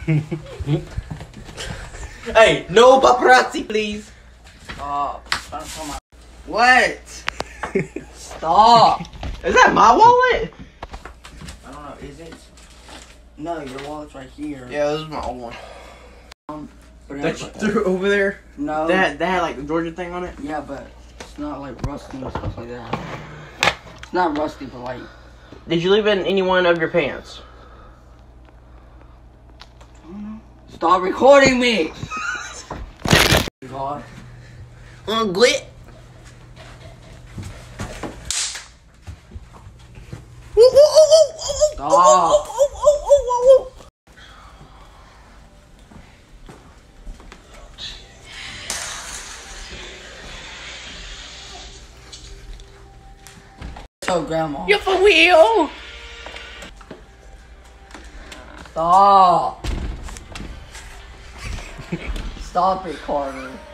Hey, no paparazzi, please. Stop. What? Stop. Is that my wallet? I don't know. Is it? No, your wallet's right here. Yeah, this is my old one. That you But threw over there? no. That had like the Georgia thing on it? Yeah, but it's not like rusty and stuff like that. It's not rusty, but like. Did you leave it in any one of your pants? Stop recording me! God. Glit. Stop. So, Grandma. You for real? Stop. Stop it, Carter.